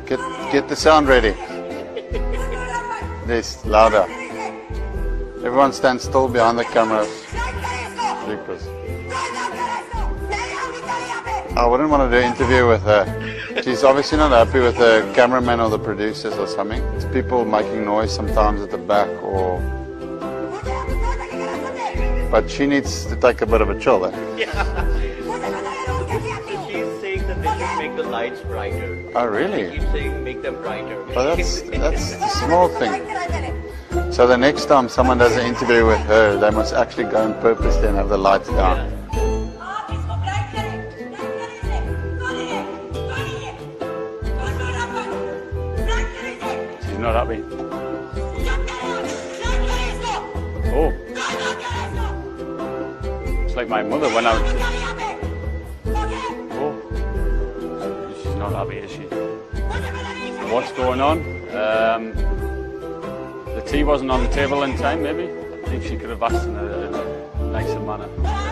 Get the sound ready. This, louder. Everyone stand still behind the cameras. Sleepers. I wouldn't want to do an interview with her. She's obviously not happy with the cameraman or the producers or something. It's people making noise sometimes at the back or... But she needs to take a bit of a chill then. Yeah. She's saying that they should make the lights brighter. Oh really? She keeps saying make them brighter. Well, that's the small thing. So the next time someone does an interview with her, they must actually go on purpose and have the lights down. Yeah. She's not happy. Oh. It's like my mother when I was... Oh. She's not happy, is she? What's going on? The tea wasn't on the table in time, maybe? I think she could have asked in a nicer manner.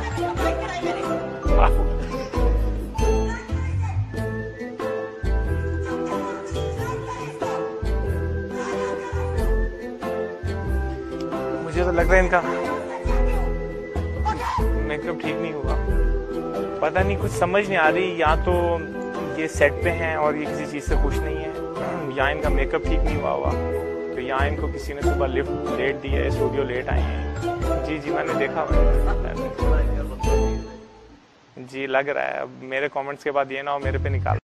मुझे तो लग रहा है इनका makeup ठीक नहीं हुआ, पता नहीं, कुछ समझ नहीं आ रही, या तो ये सेट पे हैं और ये किसी चीज़ से खुश नहीं है, या इनका मेकअप ठीक नहीं हुआ, तो यहाँ इनको किसी ने सुबह लिफ्ट लेट दी है, स्टूडियो लेट आए हैं। जी मैंने देखा जी, लग रहा है। अब मेरे कमेंट्स के बाद ये ना हो मेरे पे निकाल